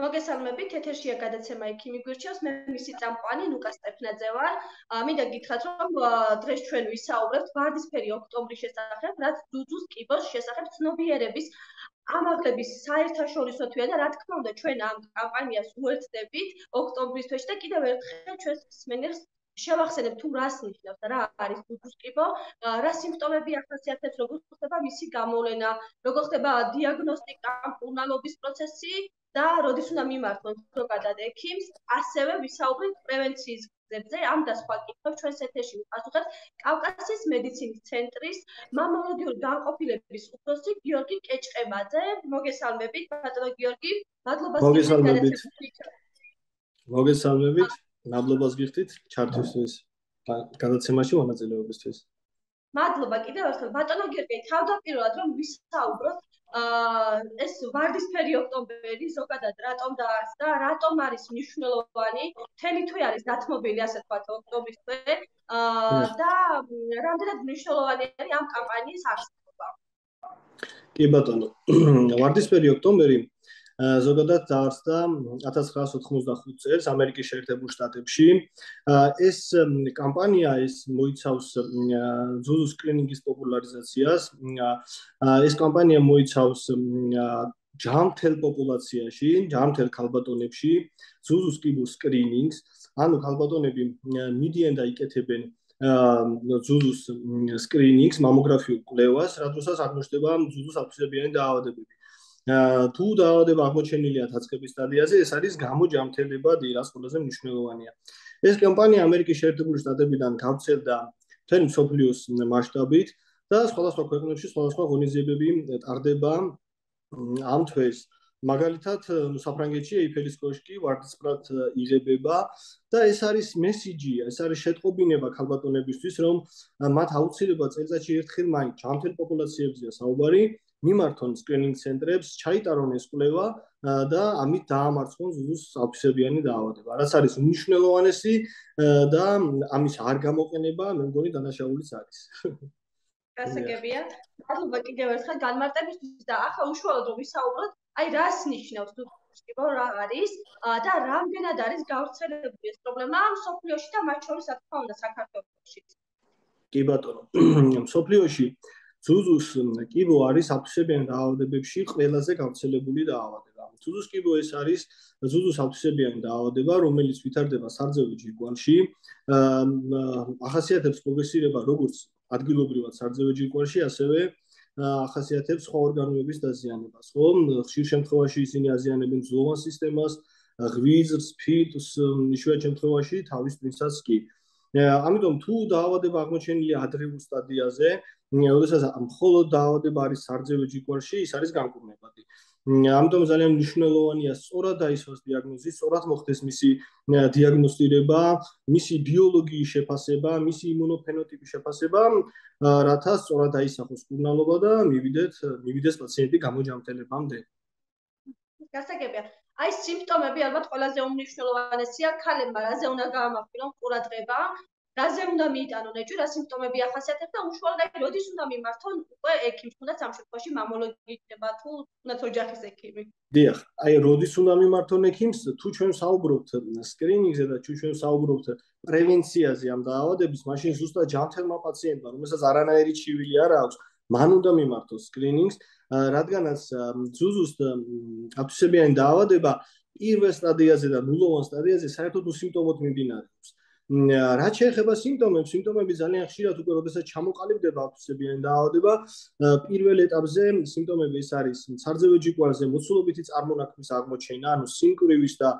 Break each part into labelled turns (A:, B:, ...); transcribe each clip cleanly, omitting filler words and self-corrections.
A: მოგესალმებით, ეთერშია გადაცემა იქი მიგვირჩევს, მე მისი წამყვანი ლუკა სტეფნაძე ვარ. მინდა გითხრათ, რომ დღეს ჩვენ ვისაუბრებთ ვარდისფერი ოქტომბრის შესახებ, რაც ძუძუს კიბოს შესახებ ცნობიერების ამაღლების საერთაშორისო თვეა და რა თქმა უნდა, ჩვენ ამ კამპანიას უერთდებით ოქტომბრის თვეში და კიდევ ერთხელ ჩვენს მსმენელს შევახსენებ თუ რას ნიშნავს და რა არის ძუძუს კიბო, რა სიმპტომები ახასიათებს, როგორ ხდება მისი გამოვლენა, როგორ ხდება დიაგნოსტიკა, მკურნალობის პროცესი და როდის უნდა მიმართონ ზოგადად ექიმს, ასევე ვისაუბრებთ პრევენციის გზებზე, ამ და სხვა კითხვებს ჩვენს ეთერში ვიპასუხებთ კავკასიის მედიცინის ცენტრის მამოლოგიური განყოფილების უფროსი გიორგი კეჭყებაძე. მოგესალმებით, ბატონო გიორგი, მადლობა
B: მოგესალმებით, მადლობას გიხდით ჩართვისთვის გადაცემაში მონაწილეობისთვის.
A: მადლობა კიდევ ერთხელ, ბატონო გიორგი, თავდაპირველად რომ ვისაუბროთ ეს ვარდისფერი ოქტომბერი ზოგადად რატომ დაარსდა, რატომ არის მნიშვნელოვანი, მთელი თვე არის დათმობილი, ასე ვთქვათ, ოქტომბრის თვე და რამდენად მნიშვნელოვანი არის ამ კამპანიის არსებობა.
B: კი ბატონო, ვარდისფერი ოქტომბერი ზოგადად დაარსდა 1985 წელს ამერიკის შეერთებულ შტატებში. ეს კამპანია მოიცავს ძუძუს სკრინინგის პოპულარიზაციას. ეს კამპანია მოიცავს ჯამთელ პოპულაციაში, ჯამთელ ქალბატონებში ძუძუს კიბოს სკრინინგს. ანუ ქალბატონები მიდიან და იკეთებენ ძუძუს სკრინინგს, მამოგრაფიულ კვლევას, რადგანაც აღმოჩნდება ძუძუს აფსებიანი დაავადებები. თუ დაავადება აღმოჩენილია დაწყების სტადიაზე, ეს არის გამოჯამთელებადი, რაც ყველაზე მნიშვნელოვანია. ეს კამპანია ამერიკის შეერთებული შტატებიდან გავრცელდა მთელი მსოფლიოს მასშტაბით და სხვადასხვა ქვეყნებში სხვადასხვა ღონისძიებები ტარდება ამ თვეს. მაგალითად, საფრანგეთში ეიფელის კოშკი ვარდისფრად იღებება და ეს არის მესიჯი, ეს არის შეტყობინება ქალბატონებისთვის, რომ მათ აუცილებლად წელიწადში ერთხელ მაინც ჯამთელ პოპულაციებზეა საუბარი, მიმართონ სკრინინგ ცენტრებს, ჩაიტარონ ეს კვლევა და ამით დაამარცხონ ძუძუს აფსებიანი დაავადება. რაც არის უმნიშვნელოვანესი და ამის არ გამოყენება, მე მგონი დანაშაულიც არის.
A: გასაგებია. მადლობა კიდევ ერთხელ განმარტებისთვის და ახლა უშუალოდ რომ ვისაუბროთ, აი რას ნიშნავს ძუძუს კიბო, რა არის და რამდენად არის გავრცელებული ეს პრობლემა მსოფლიოში და მათ შორის რა თქმა უნდა საქართველოში.
B: კი ბატონო, მსოფლიოში ძუძუს კიბო არის აფსებიან დაავადებებში ყველაზე გავრცელებული დაავადება. ძუძუს კიბო ეს არის ძუძუს აფსებიანი დაავადება, რომელიც ვითარდება სარძევი ჯირკვალში, ახასიათებს პროგრესირება როგორც ადგილობრივად სარძევი ჯირკვალში, ასევე ახასიათებს სხვა ორგანოების დაზიანებას. ხშირ შემთხვევაში ისინი აზიანებენ ძვლოვან სისტემას, ღვიძლს, ფილტვს, იშვიათ შემთხვევაში თავის ტვინსაც კი. ამიტომ თუ დაავადება აღმოჩენილია ადრეულ სტადიაზე, როდესაც მხოლოდ დაავადება არის სარძევი ჯირკვალში, ის არის განკურნებადი. ამიტომ ძალიან მნიშვნელოვანია სწორად დაისვას დიაგნოზი, სწორად მოხდეს მისი დიაგნოსტირება, მისი ბიოლოგიის შეფასება, მისი იმუნოფენოტიპის შეფასება, რათა სწორად დაისახოს მკურნალობა და მივიდეს პაციენტი გამოჯამთელებამდე.
A: გასაგებია. აი სიმპტომები ალბათ ყველაზე უმნიშვნელოვანესია, ქალებმა რაზე უნდა გაამახვილონ ყურადღება, რაზე უნდა მიიტანონ ეჭვი, რა სიმპტომები ახასიათებს და უშუალოდ აი როდის უნდა მიმართონ უკვე ექიმს, თუნდაც ამ შემთხვევაში მამოლოგი იქნება თუ თუნდაც ოჯახის ექიმი.
B: დიახ, აი როდის უნდა მიმართონ ექიმს, თუ ჩვენ საუბრობთ სკრინინგზე და თუ ჩვენ საუბრობთ პრევენციაზე ამ დაავადების, მაშინ ზუსტად ჯამთელმა პაციენტმა, რომელსაც არანაირი ჩივილი არ აქვს, მან უნდა მიმართოს სკრინინგს, რადგანაც ძუძუს აფსებიანი დაავადება პირველ სტადიაზე და ნულოვან სტადიაზე საერთოდ უსიმპტომოდ მიმდინარეობს. რაც შეეხება სიმპტომებს, სიმპტომები ძალიან ხშირად უკვე როდესაც ჩამოყალიბდება აფსებიანი დაავადება, პირველ ეტაპზე სიმპტომები ეს არის სარძევი ჯირკვალზე მოცულობითი წარმონაქმნის აღმოჩენა, ანუ სიმკვრივის და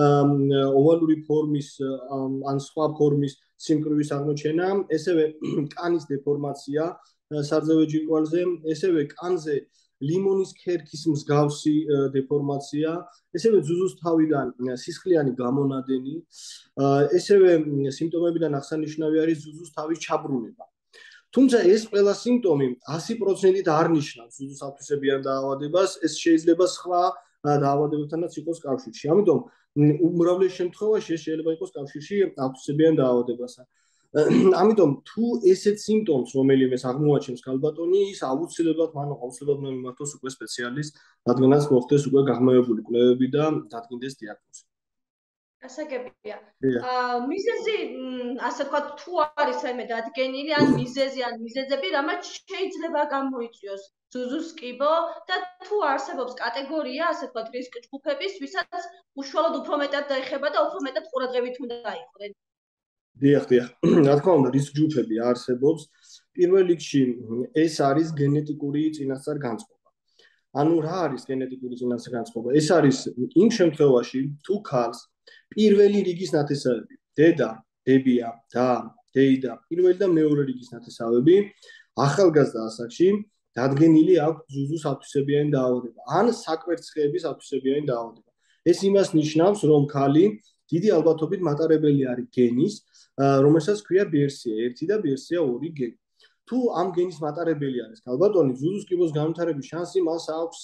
B: ოვალური ფორმის ან სხვა ფორმის სიმკვრივის აღმოჩენა, ესევე კანის დეფორმაცია სარძევი ჯირკვალზე, ესევე კანზე ლიმონის ქერქის მსგავსი დეფორმაცია, ესევე ძუძუს თავიდან სისხლიანი გამონადენი, ესევე სიმპტომებიდან აღსანიშნავი არის ძუძუს თავის ჩაბრუნება. თუმცა ეს ყველა სიმპტომი 100%-ით არ ნიშნავს ძუძუს აფსებიან დაავადებას, ეს შეიძლება სხვა დაავადებებთანაც იყოს კავშირში. ამიტომ უმრავლეს შემთხვევაში ეს შეიძლება იყოს კავშირში აფსებიან დაავადებასთან. ამიტომ თუ ესეთ სიმპტომს რომელიმეს აღმოაჩენს ქალბატონი, ის აუცილებლად მან მიმართოს უკვე სპეციალისტს, რადგანაც მოხდეს უკვე გაღმავებული კვლევები და დადგინდეს დიაგნოზი.
A: ასაგებია. მიზეზი, ასე ვთქვათ, თუ არის რაიმე დადგენილი, ან მიზეზი, ან მიზეზები, რამაც შეიძლება გამოიწვიოს ზუზუს კიბო და თუ არსებობს კატეგორია, ასე ვთქვათ, რისკ ჯგუფების, ვისაც უშუალოდ უფრო მეტად დაეხება და უფრო მეტად ყურადღებით უნდა აიყვნენ.
B: დიახ. რა თქმა უნდა, რისკ ჯგუფები არსებობს. პირველ რიგში ეს არის გენეტიკური წინასწარ განწყობა. ანუ რა არის გენეტიკური წინასწარ განწყობა? ეს არის იმ შემთხვევაში, თუ ქალს პირველი რიგის ნათესავები, დედა, დებია და დეიდა, პირველი და მეორე რიგის ნათესავები, ახალგაზრდა ასაკში დადგენილი აქვს ზუზუს ათვისებიანი დაავადება, ან საკვერცხეების ათვისებიანი დაავადება. ეს იმას ნიშნავს, რომ ქალი დიდი ალბათობით მატარებელი არის გენის, რომელსაც ქვია BRCA1 და BRCA2 გენი. თუ ამ გენის მატარებელი არის ქალბატონი, ზუზუს კიბოს განვითარების შანსი მას აქვს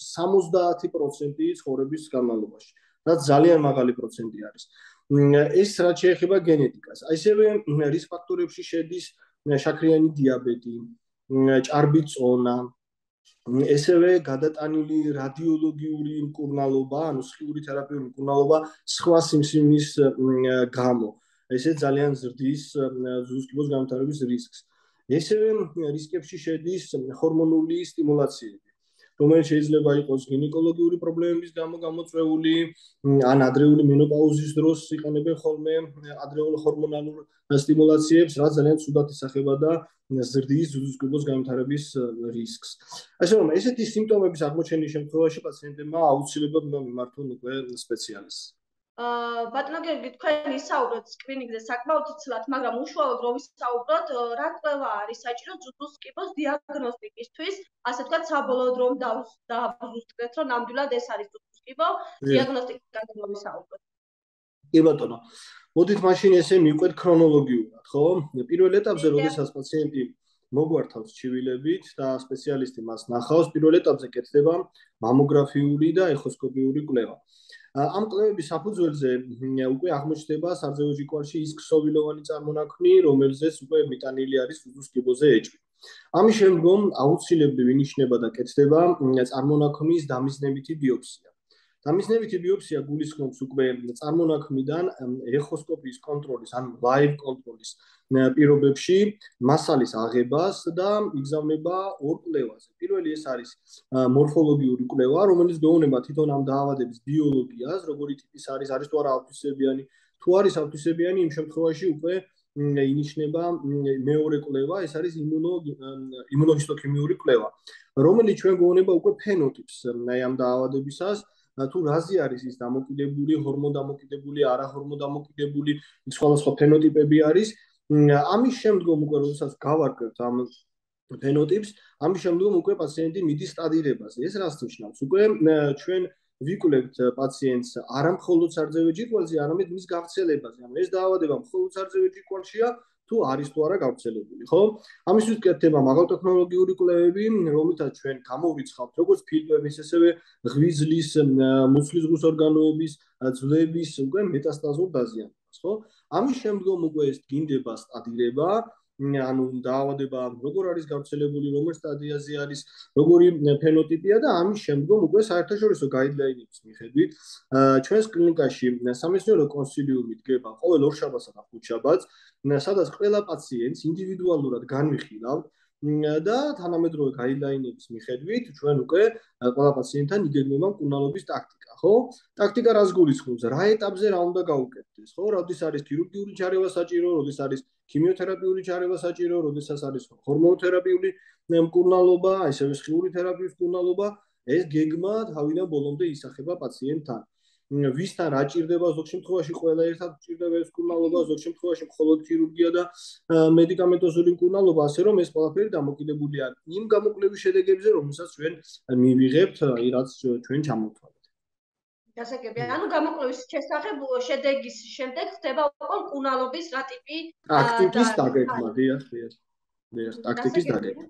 B: 70% ცხოვრების განმავლობაში, რაც ძალიან მაღალი პროცენტი არის. ეს რაც შეეხება გენეტიკას. ასევე რისკ ფაქტორებში შედის შაქრიანი დიაბეტი, ჭარბი წონა, ესევე გადატანილი რადიოლოგიური მკურნალობა, ანუ სხიური თერაპიული მკურნალობა სხვა სიმსივნის გამო. ესე ძალიან ზრდის ზუზუს კიბოს განვითარების რისკს. ესევე რისკებში შედის ჰორმონული სტიმულაციები, რომელიც შეიძლება იყოს გინეკოლოგიური პრობლემების გამო გამოწვეული, ან ადრეული მენოპაუზის დროს იყენებენ ხოლმე ადრეულ ჰორმონალურ სტიმულაციებს, რაც ძალიან ცუდად ისახება და ზრდის ზუზუს კიბოს განვითარების რისკს. ასე რომ, ესეთი სიმპტომების აღმოჩენის შემთხვევაში პაციენტებმა აუცილებლად უნდა მიმართონ უკვე სპეციალისტს.
A: ბატონო გიორგი, თქვენ ისაუბროთ სკრინინგზე საკმაოდ ცლად, მაგრამ უშუალოდ რომ ვისაუბროთ, რა კვლევა არის საჭირო ზუზუს კიბოს დიაგნოსტიკისთვის, ასე ვთქვათ, საბოლოოდ რომ დავუზუსტეთ, რომ ნამდვილად ეს არის ზუზუს კიბო, დიაგნოსტიკაზე რომ ვისაუბროთ.
B: კი ბატონო. მოდით მაშინ ესე მივყვეთ ქრონოლოგიურად, ხო? პირველ ეტაპზე, როდესაც პაციენტი მოგვართავს ჩივილებით და სპეციალისტი მას ნახავს, პირველ ეტაპზე კეთდება მამოგრაფიული და ეხოსკოპიური კვლევა. ამ კვლევების საფუძველზე უკვე აღმოჩნდება სარძეო ჯიკვარში ის ქსოვილოვანი წარმონაქმნი, რომელზეც უკვე მიტანილი არის ზუზუს კიბოზე ეჭვი. ამის შემდგომ აუცილებლად ინიშნება და კეთდება წარმონაქმნის დამიზნებითი ბიოპსია. დამიზნებითი ბიოპსია გულისხმობს უკვე წარმონაქმნიდან ეხოსკოპიის კონტროლის, ან ლაივ კონტროლის პირობებში მასალის აღებას და იგზავნება ორ კვლევაზე. პირველი ეს არის მორფოლოგიური კვლევა, რომელიც გვეუბნება თვითონ ამ დაავადების ბიოლოგიას, როგორი ტიპის არის თუ არა ათვისებიანი. თუ არის ათვისებიანი, იმ შემთხვევაში უკვე ინიშნება მეორე კვლევა, ეს არის იმუნოჰისტოქიმიური კვლევა, რომელიც ჩვენ გვეუბნება უკვე ფენოტიპს ამ დაავადებისას, თუ რაზე არის ის დამოკიდებული, ჰორმონდამოკიდებული, არაჰორმონდამოკიდებული, სხვადასხვა ფენოტიპები არის. ამის შემდგომ უკვე როდესაც გავარკვევთ ამ ფენოტიპს, ამის შემდგომ უკვე პაციენტი მიდის სტადირებაზე. ეს რას ნიშნავს? უკვე ჩვენ ვიკვლევთ პაციენტს არა მხოლოდ სარძევე ჯირკვალზე, არამედ მის გავრცელებაზე. ანუ ეს დაავადება მხოლოდ სარძევე ჯირკვალშია, თუ არის თუ არა გავრცელებული, ხო? ამისთვის კეთდება მაღალტექნოლოგიური კვლევები, რომლითაც ჩვენ გამოვრიცხავთ როგორც ფილტვების, ესევე ღვიძლის, მუცლის ორგანოების, ძვლების უკვე მეტასტაზურ დაზიანებას, ხო? ამის შემდგომ უკვე ეს დგინდება სტადირება, ანუ დაავადება როგორ არის გავრცელებული, რომელ სტადიაზე არის, როგორი ფენოტიპია და ამის შემდგომ უკვე საერთაშორისო გაიდლაინების მიხედვით ჩვენს კლინიკაში სამეცნიერო კონსილიუმი დგება ყოველ ორშაბათსა და ხუთშაბათს, სადაც ყველა პაციენტს ინდივიდუალურად განვიხილავთ და თანამედროვე გაიდლაინების მიხედვით ჩვენ უკვე ყველა პაციენტთან იგეგმება მკურნალობის ტაქტიკა, ხო? ტაქტიკა რას გულისხმობს? რა ეტაპზე რა უნდა გაუკეთდეს, ხო? როდის არის ქირურგიული ჩარევა საჭირო, როდის არის ქიმიოთერაპიული ჩარევა საჭირო, როდესაც არის ჰორმონოთერაპიული მკურნალობა, ასევე სხიური თერაპიის მკურნალობა, ეს გეგმა თავიდან ბოლომდე ისახება პაციენტთან. ვისთან რა ჭირდება, ზოგ შემთხვევაში ყველა ერთად ჭირდება ეს მკურნალობა, ზოგ შემთხვევაში მხოლოდ ქირურგია და მედიკამენტოზური მკურნალობა, ასე რომ ეს ყველაფერი დამოკიდებულია იმ გამოკვლევის შედეგებზე, რომელსაც ჩვენ მივიღებთ, რაც ჩვენ ჩამოვთვალეთ.
A: გასაგებია, ანუ გამოკვლევის შესახებ შედეგის შემდეგ ხდება უკვე მკურნალობის რა ტიპი
B: ტაქტიკის დაგეგმა, დიახ, ტაქტიკის დაგეგმა.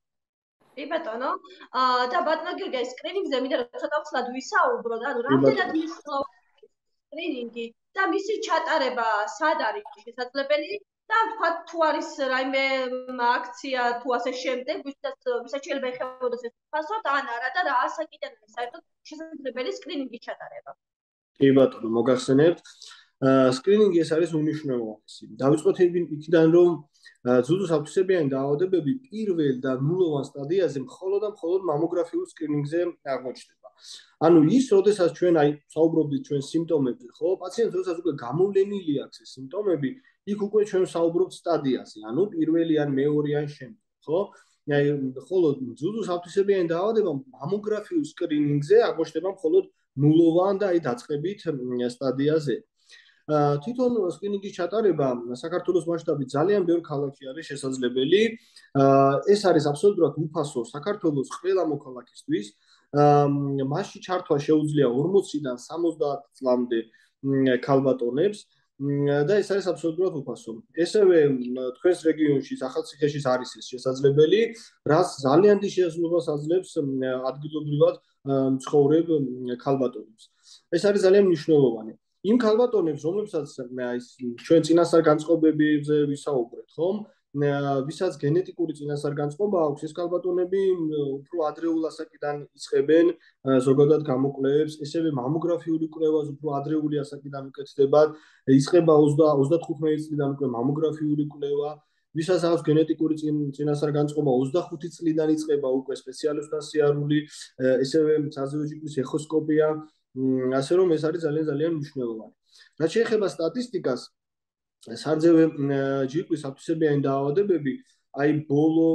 A: კი ბატონო, და ბატონო გიორგი, სკრინინგზე მინდა ცოტა ვცლად ვისაუბროთ, ანუ რამდენად მნიშვნელოვანია სკრინინგი და მისი ჩატარება სად არის შესაძლებელი და თქვა თუ არის რაიმე აქცია თუ ასე შემდეგ, ვისაც შეიძლება ეხებოდეს ეს უფასო და ან არა და რა ასაკიდან არის საერთოდ შესაძლებელი სკრინინგის ჩატარება.
B: კი ბატონო, მოგახსენებთ. სკრინინგი ეს არის უმნიშვნელოვანესი. დავიწყოთ იქიდან, რომ ძუძუს ავტისებიანი დაავადებები პირველ და ნულოვან სტადიაზე მხოლოდ და მხოლოდ მამოგრაფიულ სკრინინგზე აღმოჩნდება. ანუ ის, როდესაც ჩვენ საუბრობთ ჩვენ სიმპტომებზე, ხო, პაციენტს როდესაც უკვე გამოვლენილი აქვს ეს სიმპტომები, იქ უკვე ჩვენ საუბრობთ სტადიაზე, ანუ პირველი ან მეორე ან შემდეგ, ხო? ხოლო ძუძუს ავტისებიანი დაავადება მამოგრაფიულ სკრინინგზე აღმოჩნდება მხოლოდ ნულოვან და დაწყებით სტადიაზე. თვითონ სკრინინგის ჩატარება საქართველოს მასშტაბით ძალიან ბევრ ქალაქში არის შესაძლებელი. ეს არის აბსოლუტურად უფასო საქართველოს ყველა მოქალაქისთვის. მასში ჩართვა შეუძლია 40-დან 70 წლამდე ქალბატონებს და ეს არის აბსოლუტურად უფასო. ესევე თქვენს რეგიონში ახალციხეში არის ეს შესაძლებელი, რაც ძალიან დიდ შესაძლებლობას აძლევს ადგილობრივად მცხოვრებ ქალბატონებს. ეს არის ძალიან მნიშვნელოვანი. იმ ქალბატონებს, რომლებსაც ჩვენ წინასწარ განწყობებზე ვისაუბრეთ, ხომ? ვისაც გენეტიკური წინასწარგანწყობა აქვს, ეს ქალბატონები უფრო ადრეულ ასაკიდან იწყებენ ზოგადად გამოკვლევებს, ესევე მამოგრაფიული კვლევას უფრო ადრეული ასაკიდან უკეთდებათ, იწყება 35 წლიდან უკვე მამოგრაფიული კვლევა, ვისაც აქვს გენეტიკური წინასწარგანწყობა 25 წლიდან იწყება უკვე სპეციალისტთან სიარული, ესევე სარძევო ჯგუფის ეხოსკოპია, ასე რომ ეს არის ძალიან მნიშვნელოვანი. რაც შეეხება სტატისტიკას, სარძევო ჯგუფის ავტისებიანი დაავადებები, აი ბოლო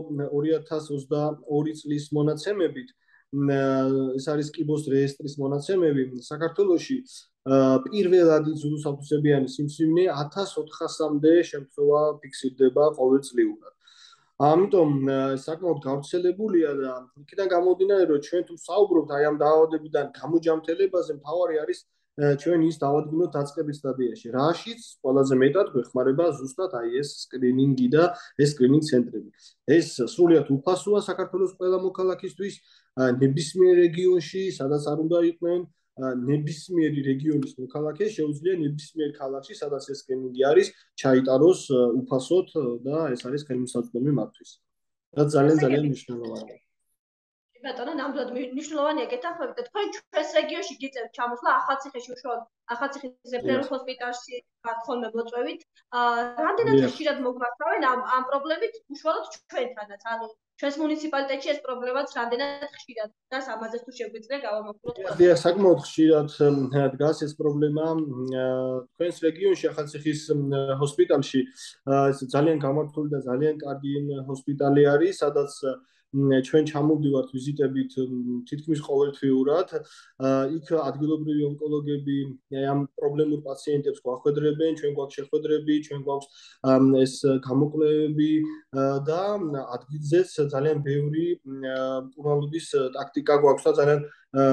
B: 2022 წლის მონაცემებით, ეს არის კიბოს რეესტრის მონაცემები, საქართველოში პირველად ძუძუს ავტისებიანი სიმსივნე 1400-მდე შემთხვევა ფიქსირდება ყოველწლიურად. ამიტომ საკმაოდ გავრცელებულია და იქიდან გამომდინარე, რომ ჩვენ თუ საუბრობთ აი ამ დაავადებიდან გამოჯამთელებაზე, მთავარი არის ჩვენ ის დავადგინოთ დაწყების სტადიაში. რაშიც ყველაზე მეტად გვეხმარება ზუსტად აი ეს სკრინინგი და ეს სკრინინგ ცენტრები. ეს სრულიად უფასოა საქართველოს ყველა მოქალაქისთვის, ნებისმიერ რეგიონში, სადაც არ უნდა იყვნენ, ნებისმიერი რეგიონის მოქალაქე შეუძლია ნებისმიერ ქალაქში, სადაც ეს სკრინინგი არის, ჩაიტაროს უფასოდ და ეს არის ხელმისაწვდომი მათთვის. რაც ძალიან მნიშვნელოვანია.
A: ბატონო, ნამდვილად მნიშვნელოვანია გეთანხმებით და თქვენ ჩვენს რეგიონში გიწევთ ჩამოსვლა ახალციხეში უშუალოდ ახალციხის რეფერალ ჰოსპიტალში ხოლმე მოწვევით. რამდენად ხშირად მოგმართავენ ამ პრობლემით უშუალოდ ჩვენთანაც, ანუ ჩვენს მუნიციპალიტეტში ეს პრობლემაც რამდენად ხშირად დგას, ამაზე თუ შეგვიძლია გავამახვილოთ ყველა.
B: დიახ, საკმაოდ ხშირად დგას ეს პრობლემა თქვენს რეგიონში ახალციხის ჰოსპიტალში. ეს ძალიან გამართული და ძალიან კარგი ჰოსპიტალი არის, სადაც ჩვენ ჩამოვდივართ ვიზიტებით თითქმის ყოველთვიურად. იქ ადგილობრივი ონკოლოგები ამ პრობლემურ პაციენტებს გვახვედრებენ, ჩვენ გვაქვს შეხვედრები, ჩვენ გვაქვს ეს გამოკვლევები და ადგილზეც ძალიან ბევრი მკურნალობის ტაქტიკა გვაქვს და ძალიან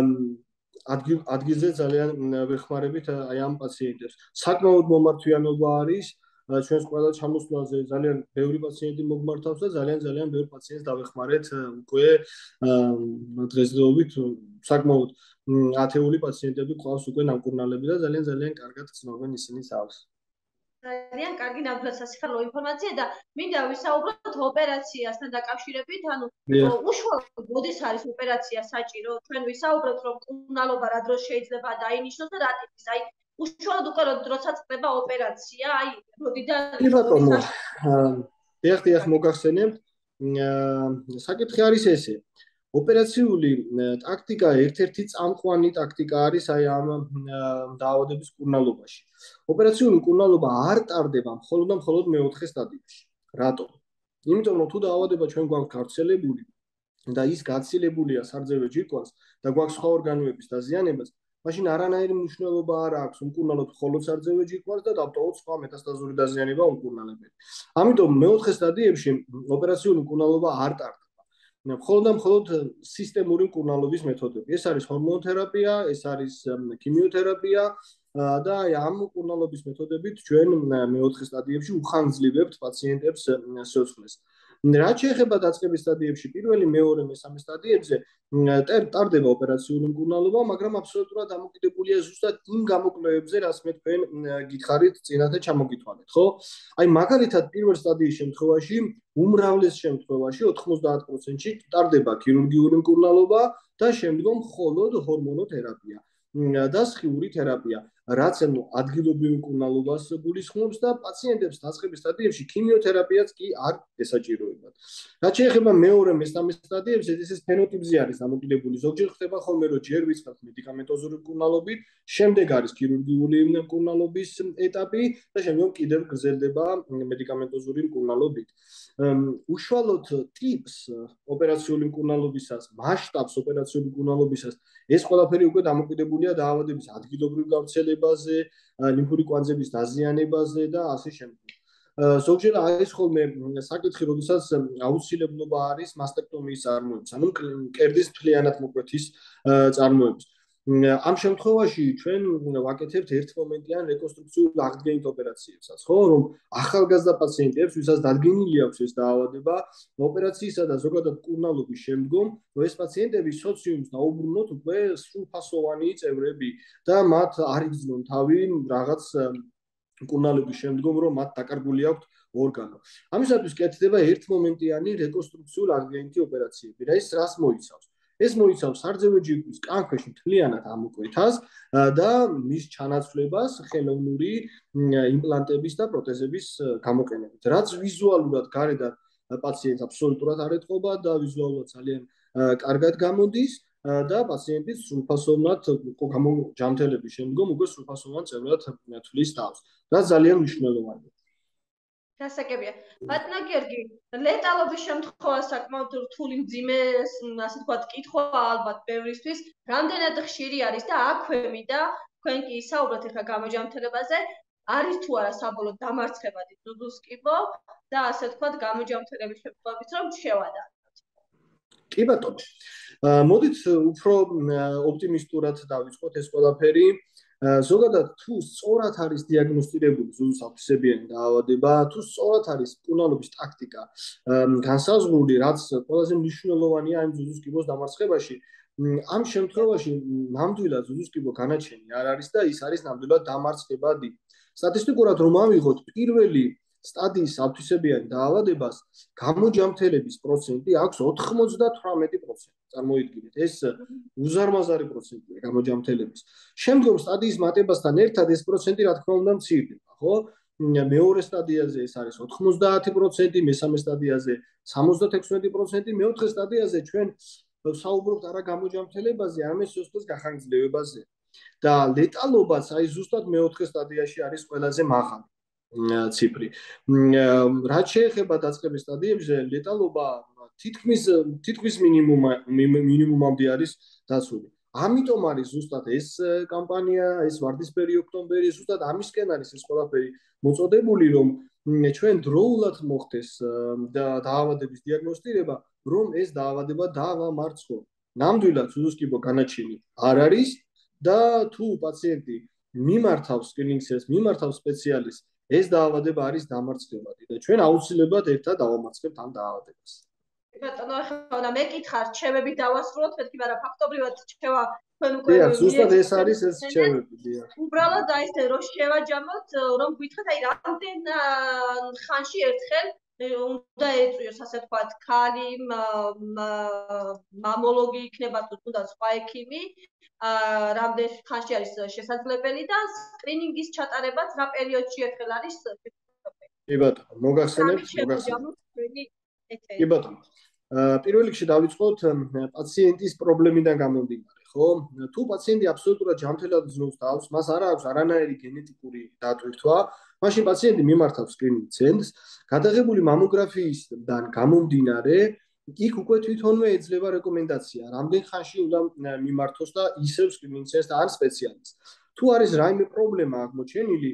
B: ადგილზე ძალიან ვეხმარებით აი ამ პაციენტებს. საკმაოდ მომართვიანობა არის ჩვენს ყველა ჩამოსვლაზე ძალიან ბევრი პაციენტი მოგმართავს და ძალიან ბევრი პაციენტს დავეხმარეთ უკვე დღესდღეობით საკმაოდ ათეული პაციენტები ყავს უკვე ნამკურნალები და ძალიან კარგად ცნობენ ისინი თავს.
A: ძალიან კარგი ნამდვილად სასიხარულო ინფორმაცია და მინდა ვისაუბროთ ოპერაციასთან დაკავშირებით, ანუ უშუალოდ როდის არის ოპერაცია საჭირო? ჩვენ ვისაუბროთ, რომ მკურნალობა რა დროს შეიძლება დაინიშნოს და რა ტიპის, აი უშუალოდ უკვე როდესაც ხდება ოპერაცია, აი როდიდან
B: კი ბატონო, დიახ, მოგახსენებთ. საკითხი არის ესე. ოპერაციული ტაქტიკა ერთ-ერთი წამყვანი ტაქტიკა არის აი ამ დაავადების მკურნალობაში. ოპერაციული მკურნალობა არ ტარდება მხოლოდ მეოთხე სტადიაში. რატომ? იმიტომ რომ თუ დაავადება ჩვენ გვაქვს გავრცელებული და ის გაცილებულია სარძევო ჯირკვალს და გვაქვს სხვა ორგანოების დაზიანებას, მაშინ არანაირი მნიშვნელობა არ აქვს უმკურნალოთ მხოლოდ სარძევო ჯირკვალს და დავტოვოთ სხვა მეტასტაზური დაზიანება უმკურნალებელი. ამიტომ მეოთხე სტადიებში ოპერაციული მკურნალობა არ ტარდება. მხოლოდ სისტემური მკურნალობის მეთოდები. ეს არის ჰორმონოთერაპია, ეს არის ქიმიოთერაპია და ამ მკურნალობის მეთოდებით ჩვენ მეოთხე სტადიებში უხანგრძლივებთ პაციენტებს სიცოცხლეს. რაც შეეხება დაწყების სტადიებში, პირველი, მეორე, მესამე სტადიებზე ტარდება ოპერაციული მკურნალობა, მაგრამ აბსოლუტურად დამოკიდებულია ზუსტად იმ გამოკვლევებზე, რაც მე თქვენ გითხარით წინათე ჩამოგითვალეთ, ხო? აი მაგალითად პირველ სტადიის შემთხვევაში, უმრავლეს შემთხვევაში 90%-ში ტარდება ქირურგიული მკურნალობა და შემდგომ მხოლოდ ჰორმონოთერაპია და სხიური თერაპია. რაც ადგილობრივ მკურნალობას გულისხმობს და პაციენტებს დაწყების სტადიებში ქიმიოთერაპიაც კი არ ესაჭიროებათ. რაც შეეხება მეორე, მესამე სტადიებზე, ეს ფენოტიპზე არის დამოკიდებული. ზოგჯერ ხდება ხოლმე, რომ ჯერ ვიწყებთ მედიკამენტოზური მკურნალობით, შემდეგ არის ქირურგიული მკურნალობის ეტაპი და შემდგომ კიდევ გრძელდება მედიკამენტოზური მკურნალობით. უშუალოდ ტიპს ოპერაციული მკურნალობისას, მასშტაბს ოპერაციული მკურნალობისას, ეს ყველაფერი უკვე დამოკიდებულია დაავადების ადგილობრივ გავრცელებაზე, ლიმფური კვანძების დაზიანებაზე და ასე შემდეგ. ზოგჯერ არის ხოლმე საკითხი, როდესაც აუცილებლობა არის მასტექტომიის წარმოებისა, ანუ მკერდის მთლიანად მოკვეთის წარმოების. ამ შემთხვევაში ჩვენ ვაკეთებთ ერთმომენტიან რეკონსტრუქციულ აღდგენით ოპერაციებსაც, ხო, რომ ახალგაზრდა პაციენტებს, ვისაც დადგენილი აქვს ეს დაავადება, ოპერაციისა და ზოგადად მკურნალობის შემდგომ, ეს პაციენტები სოციუმს დაუბრუნოთ უკვე სრულფასოვანი წევრები და მათ არ იგრძნონ თავი რაღაც მკურნალობის შემდგომ, რომ მათ დაკარგული აქვთ ორგანო. ამისათვის კეთდება ერთმომენტიანი რეკონსტრუქციულ აღდგენითი ოპერაციები. რა ის რას მოიცავს? ეს მოიცავს სარძევე ჯირკვლის კანქვეშ მთლიანად ამოკვეთას და მის ჩანაცვლებას ხელოვნური იმპლანტების და პროტეზების გამოყენებით. რაც ვიზუალურად გარედან პაციენტს აბსოლუტურად არ ეთყობა და ვიზუალურად ძალიან კარგად გამოდის და პაციენტი სრულფასოვნად ჯანმრთელების შემდგომ უკვე სრულფასოვნად წევრად თვლის თავს. რაც ძალიან მნიშვნელოვანია.
A: გასაგებია. ბატონო გიორგი, ლეტალობის შემთხვევა საკმაოდ რთული მძიმე, ასე ვთქვათ, კითხვა ალბათ ბევრისთვის, რამდენად ხშირი არის და აქვე მინდა თქვენ კი საუბრობთ ახლა გამოჯანმრთელებაზე, არის თუ არა საბოლოო დამარცხებადი ძუძუს კიბო და ასე ვთქვათ, გამოჯანმრთელების შემთხვევებით რომ შევადაროთ.
B: კი ბატონო. მოდით უფრო ოპტიმისტურად დავიწყოთ ეს ყველაფერი. ზოგადად თუ სწორად არის დიაგნოსტირებული ზუგდიდის ავტისებიანი დაავადება, თუ სწორად არის მკურნალობის ტაქტიკა განსაზღვრული, რაც ყველაზე მნიშვნელოვანია იმ ზუგდიდის კიბოს დამარცხებაში, ამ შემთხვევაში ნამდვილად ზუგდიდის კიბო განაჩენი არ არის და ის არის ნამდვილად დამარცხებადი. სტატისტიკურად რომ ავიღოთ, პირველი სტადიის ავტისებიანი დაავადებას გამოჯანმრთელების პროცენტი აქვს 98%. წარმოიდგინეთ, ეს უზარმაზარი პროცენტია გამოჯანმრთელების. შემდგომ სტადიის მატებასთან ერთად ეს პროცენტი რა თქმა უნდა მცირდება, ხო? მეორე სტადიაზე ეს არის 90%, მესამე სტადიაზე 76%, მეოთხე სტადიაზე ჩვენ საუბრობთ არა გამოჯანმრთელებაზე, არამედ სიკვდილის გახანგრძლივებაზე. და ლეტალობაც აი ზუსტად მეოთხე სტადიაში არის ყველაზე მაღალი ციფრი. რაც შეეხება დაწყების სტადიებზე, ლეტალობა თითქმის მინიმუმამდე არის დაცული. ამიტომ არის ზუსტად ეს კამპანია, ეს ვარდისფერი ოქტომბერი, ზუსტად ამისკენ არის ეს ყველაფერი მოწოდებული, რომ ჩვენ დროულად მოხდეს დაავადების დიაგნოსტირება, რომ ეს დაავადება დავამარცხო. ნამდვილად ზუგდიდის კიბო განაჩენი არ არის და თუ პაციენტი მიმართავს სკრინინგს, მიმართავს სპეციალისტს, ეს დაავადება არის დამარცხებადი და ჩვენ აუცილებლად ერთად დავამარცხებთ ამ დაავადებას.
A: ბატონო, ახლა მეკითხა რჩევები დავასრულოთ, მეთქი, მაგრამ ფაქტობრივად რჩევა თქვენ უკვე
B: ზუსტად ეს არის ეს რჩევები, დიახ.
A: უბრალოდ აი ეს რომ შევაჯამოთ, რომ გითხრათ, აი რამდენ ხანში ერთხელ უნდა ეწვიოს, ასე ვთქვათ, ქალი, მამოლოგი იქნება თუ თუნდაც სხვა ექიმი, რამდენ ხანში არის შესაძლებელი და სკრინინგის ჩატარებაც რა პერიოდში ერთხელ არის შესაძლებელი.
B: კი ბატონო, მოგახსენებთ. კი ბატონო. პირველ რიგში დავიწყოთ პაციენტის პრობლემიდან გამომდინარე, ხო? თუ პაციენტი აბსოლუტურად ჯანმრთელად ზნობს თავს, მას არ აქვს არანაირი გენეტიკური დატვირთვა, მაშინ პაციენტი მიმართავს სკრინინგ ცენტრს, გადაღებული მამოგრაფიისგან გამომდინარე, იქ უკვე თვითონვე ეძლევა რეკომენდაცია, რამდენ ხანში უნდა მიმართოს და ისევ სკრინინგ ცენტრს და ან სპეციალისტს. თუ არის რაიმე პრობლემა აღმოჩენილი,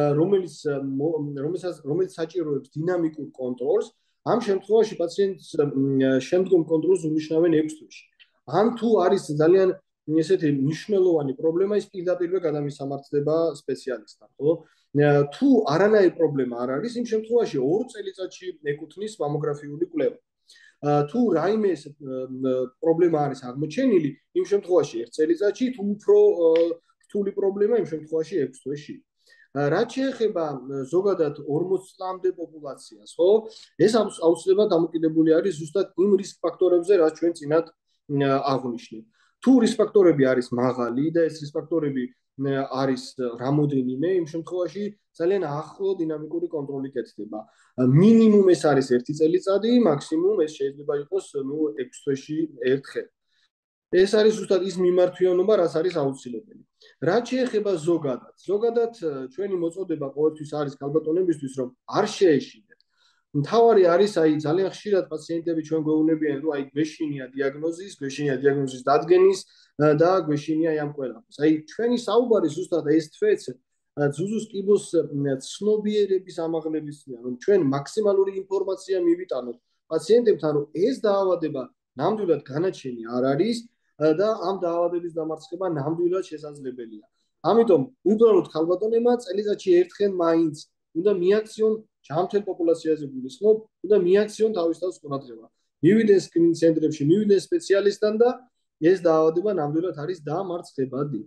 B: რომელიც საჭიროებს დინამიკურ კონტროლს, ამ შემთხვევაში პაციენტს შემდგომ კონტროლს უნიშნავენ 6 თვეში. ან თუ არის ძალიან ესეთი მნიშვნელოვანი პრობლემა, ის პირდაპირ გადამისამართლება სპეციალისტთან, ხო? თუ არანაირი პრობლემა არ არის, იმ შემთხვევაში 2 წელიწადში ეკუთვნის მამოგრაფიული კვლევა. თუ რაიმე პრობლემა არის აღმოჩენილი, იმ შემთხვევაში 1 წელიწადში, თუ უფრო რთული პრობლემა, იმ შემთხვევაში 6 თვეში. რაც შეეხება ზოგადად 40 წლამდე პოპულაციას, ხო? ეს აუცილებლად დამოკიდებული არის ზუსტად იმ რისკ ფაქტორებზე, რაც ჩვენ წინათ აღვნიშნეთ. თუ რისკ ფაქტორები არის მაღალი და ეს რისკ ფაქტორები არის რამოდენიმე, იმ შემთხვევაში ძალიან ახლო დინამიკური კონტროლი კეთდება. მინიმუმ ეს არის 1 წელიწადი, მაქსიმუმ ეს შეიძლება იყოს 6 თვეში ერთხელ. ეს არის ზუსტად ის მიმართვიანობა, რაც არის აუცილებელი. რაც შეეხება ზოგადად ჩვენი მოწოდება ყოველთვის არის ქალბატონებისთვის, რომ არ შეეშინდეთ. მთავარი არის ძალიან ხშირად პაციენტები ჩვენ გვეუბნებიან, რომ გვეშინია დიაგნოზის დადგენის და გვეშინია ამ ყველაფერს. ჩვენი საუბარი ზუსტად ეს თვეც ზუზუს კიბოს ცნობიერების ამაღლებისია, რომ ჩვენ მაქსიმალური ინფორმაცია მივიტანოთ პაციენტებთან, რომ ეს დაავადება ნამდვილად განაჩენი არ არის და ამ დაავადების დამარცხება ნამდვილად შესაძლებელია. ამიტომ უბრალოდ ქალბატონებმა წელიწადში ერთხელ მაინც უნდა მიაქციონ ჯანმრთელ პოპულაციაზე გულისხმობ, უნდა მიაქციონ თავის თავს ყურადღება. მივიდნენ სკრინინგ ცენტრებში, მივიდნენ სპეციალისტთან და ეს დაავადება ნამდვილად არის დამარცხებადი.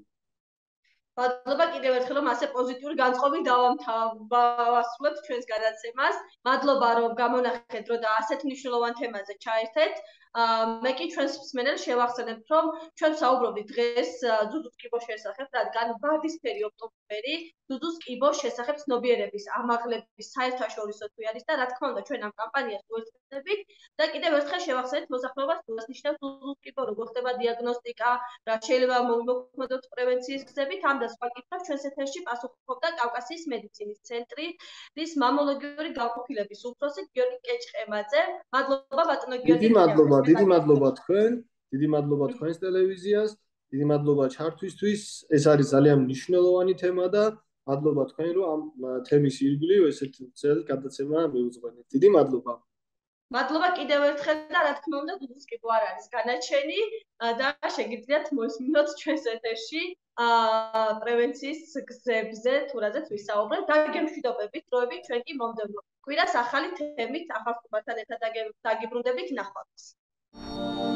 A: მადლობა კიდევ ერთხელ რომ ასე პოზიტიური განწყობით დავასრულებთ ჩვენს გადაცემას. მადლობა რომ გამონახეთ დრო და ასეთ მნიშვნელოვან თემაზე ჩაერთეთ. მე კი ჩვენს მსმენელს შევახსენებთ რომ ჩვენ საუბრობთ დღეს ზუზუს კიბოს შესახებ, რადგან ვარდისფერი ოქტომბერი ზუზუს კიბოს შესახებ ცნობიერების ამაღლების საერთაშორისო თვე არის და რა თქმა უნდა ჩვენ ამ კამპანიას უერთდებით და კიდევ ერთხელ შევახსენებთ მოსახლეობას რას ნიშნავს ზუზუს კიბო, როგორ ხდება დიაგნოსტიკა, რა შეიძლება მოვიმოქმედოთ პრევენციის გზებით, ამ და სხვა კითხვებს ჩვენს ეთერში პასუხობდა კავკასიის მედიცინის ცენტრის მამოლოგიური განყოფილების უფროსი გიორგი კეჭყემაძე. მადლობა ბატონო გიორგი.
B: დიდი მადლობა თქვენ, დიდი მადლობა თქვენს ტელევიზიას, დიდი მადლობა ჩართვისთვის. ეს არის ძალიან მნიშვნელოვანი თემა და მადლობა თქვენ რომ ამ თემის ირგვლივ ესეთ ძველ გადაცემა მიუძღვენეთ. დიდი მადლობა.
A: მადლობა კიდევ ერთხელ და რა თქმა უნდა ზუზუს კიბო არ არის განაჩენი და შეგიძლიათ მოისმინოთ ჩვენს ეთერში პრევენციის გზებზე თუ რაზეც ვისაუბრებთ. დაგემშვიდობებით დროებით ჩვენ კი მომდევნო კვირას ახალი თემით ახალ სტუმართან ერთად დაგიბრუნდებით ნახვამდის.